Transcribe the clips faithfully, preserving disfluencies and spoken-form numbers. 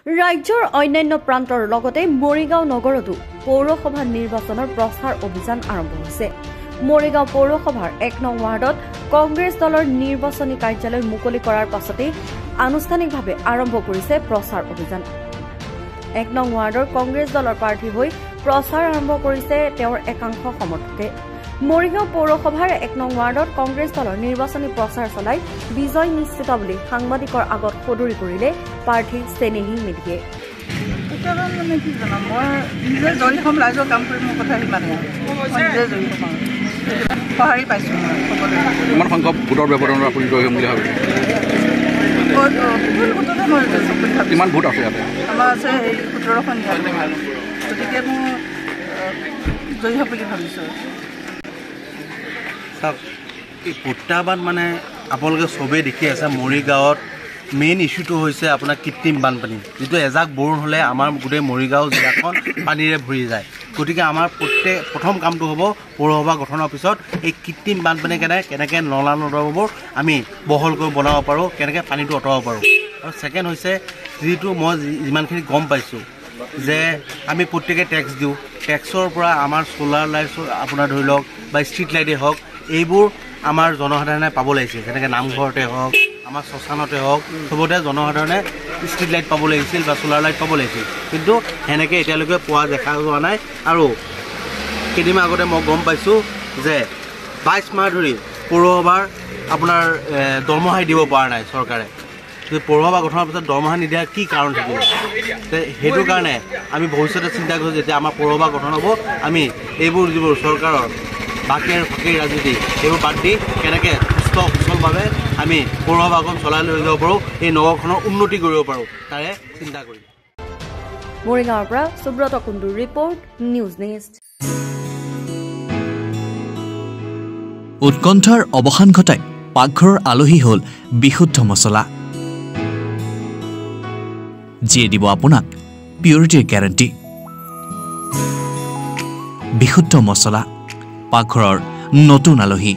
ৰাজ্যৰ অন্যান্য প্ৰান্তৰ লগতে মৰিগাঁও নগৰতো পৌৰসভা নিৰ্বাচনৰ প্ৰচাৰ অভিযান আৰম্ভ হৈছে। মৰিগাঁও পৌৰসভাৰ এক নং ৱাৰ্ডত কংগ্ৰেছ দলৰ নিৰ্বাচনী কাৰ্যালয় মুকলি কৰাৰ পাছতে আনুষ্ঠানিকভাৱে আৰম্ভ কৰিছে প্ৰচাৰ অভিযান। এক নং ৱাৰ্ডৰ কংগ্ৰেছ দলৰ প্ৰাৰ্থী হৈ প্ৰচাৰ আৰম্ভ কৰিছে তেওঁৰ একাংশ সমৰ্থকে। মৰিগাঁও পৌৰসভাৰ এক নং ৱাৰ্ডত কংগ্ৰেছ দলৰ নিৰ্বাচনী প্ৰচাৰ চলাই বিজয় নিশ্চিত বুলি সাংবাদিকৰ আগত সদৰি কৰিলে প্ৰাৰ্থী চেনেহী মেধিয়ে। মানে কি জানো, মই নিজে জয়ী হ'ম, ৰাইজৰ কাম কৰি মোৰ কথা সিমানে নিজে জয়ী হ'ম আৰু সঁহাৰি পাইছোঁ। কিমান সংখ্যক ভোটৰ ব্যৱধানত আপুনি জয়ী হ'ম বুলি ভাবিছে? ভোটতে মই কিমান ভোট আছে ইয়াতে? আমাৰ আছে এই সোতৰশ নিৰানব্বৈ, গতিকে মোৰ জয়ী হ'ব বুলি ভাবিছোঁ। চাওক, এই প্ৰত্যাহ্বান মানে আপোনালোকে চবেই দেখি আছে, মৰিগাঁৱত মেইন ইছ্যুটো হৈছে আপোনাৰ কৃত্ৰিম বানপানী, যিটো এজাক বৰষুণ হ'লে আমাৰ গোটেই মৰিগাঁও জিলাখন পানীৰে ভৰি যায়। গতিকে আমাৰ প্ৰত্যেক প্ৰথম কামটো হ'ব পৌৰসভা গঠনৰ পিছত এই কৃত্ৰিম বানপানী কেনেকৈ কেনেকৈ নলা নৰ্দমাবোৰ আমি বহলকৈ বনাব পাৰোঁ, কেনেকৈ পানীটো আঁতৰাব পাৰোঁ। আৰু ছেকেণ্ড হৈছে যিটো মই যিমানখিনি গম পাইছোঁ যে আমি প্ৰত্যেকে টেক্স দিওঁ, টেক্সৰ পৰা আমাৰ চ'লাৰ লাইট আপোনাৰ ধৰি লওক বা ষ্ট্ৰীট লাইটেই হওক, এইবোৰ আমাৰ জনসাধাৰণে পাব লাগিছিল। যেনেকৈ নামঘৰতে হওক, আমাৰ শ্মশানতে হওক, চবতে জনসাধাৰণে ষ্ট্ৰীট লাইট পাব লাগিছিল বা চ'লাৰ লাইট পাব লাগিছিল, কিন্তু সেনেকৈ এতিয়ালৈকে পোৱা দেখা যোৱা নাই। আৰু কেইদিনমান আগতে মই গম পাইছোঁ যে বাইছ মাহ ধৰি পৌৰসভাৰ আপোনাৰ দৰমহাই দিব পৰা নাই চৰকাৰে। পৌৰসভা গঠনৰ পিছত দৰমহা নিদিয়াৰ কি কাৰণ থাকিব? সেইটো কাৰণে আমি ভৱিষ্যতে চিন্তা কৰিছোঁ, যেতিয়া আমাৰ পৌৰসভা গঠন হ'ব, আমি এইবোৰ যিবোৰ চৰকাৰৰ বাকীৰ ফাকীৰ ৰাজনীতি এইবোৰ বাদ দি কেনেকৈ সুস্থ সুচলভাৱে আমি পৌৰসভাখন চলাই লৈ যাব পাৰোঁ, এই নগৰখনৰ উন্নতি কৰিব পাৰোঁ, তাৰে চিন্তা কৰিম। মৰিগাঁৱৰ পৰা সুব্ৰত কুণ্ডুৰ ৰিপৰ্ট, নিউজ নেক্সট। উৎকণ্ঠাৰ অৱসান ঘটাই পাকঘৰৰ আলহী হ'ল বিশুদ্ধ মছলা, যিয়ে দিব আপোনাক পিউৰিটিৰ গেৰাণ্টি। বিশুদ্ধ মছলা, পাকঘৰৰ নতুন আলহী।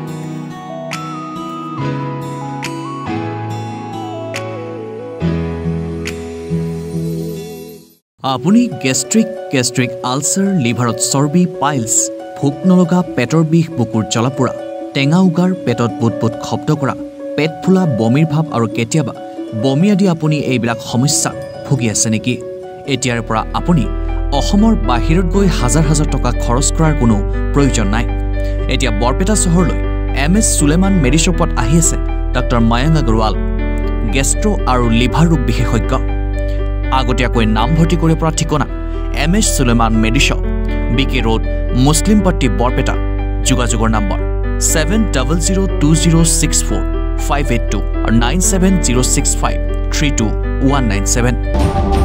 আপুনি গেষ্ট্ৰিক গেষ্ট্ৰিক আলচাৰ, লিভাৰত চৰ্বি, পাইলছ, ভোক নলগা, পেটৰ বিষ, বুকুৰ জ্বলাপোৰা, টেঙা উগাৰ, পেটত বুট বুট শব্দ কৰা, পেট ফুলা, বমিৰ ভাৱ আৰু কেতিয়াবা বমি আদি আপুনি এইবিলাক সমস্যাত ভুগি আছে নেকি? এতিয়াৰ পৰা আপুনি অসমৰ বাহিৰত গৈ হাজাৰ হাজাৰ টকা খৰচ কৰাৰ কোনো প্ৰয়োজন নাই। এতিয়া বৰপেটা চহৰলৈ এম এছ সুলেমান মেডিশ্বপত আহি আছে ডক্টৰ মায়াংক আগৰৱাল, গেষ্ট্ৰ আৰু লিভাৰ ৰোগ বিশেষজ্ঞ। আগতীয়াকৈ নামভৰ্তি কৰিব পৰা ঠিকনা M S Suleman Medishop, B K road, Muslimpatti, Barpeta. যোগাযোগৰ number seven double zero' two zero' six four five eight two আৰু nine seven zero' six five three two one nine seven.